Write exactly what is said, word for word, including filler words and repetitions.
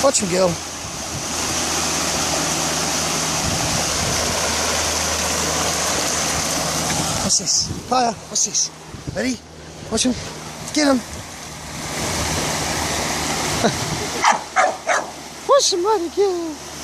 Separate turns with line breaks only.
Watch him go. What's this? Fire, what's this? Ready? Watch him. Get him. Watch somebody get him.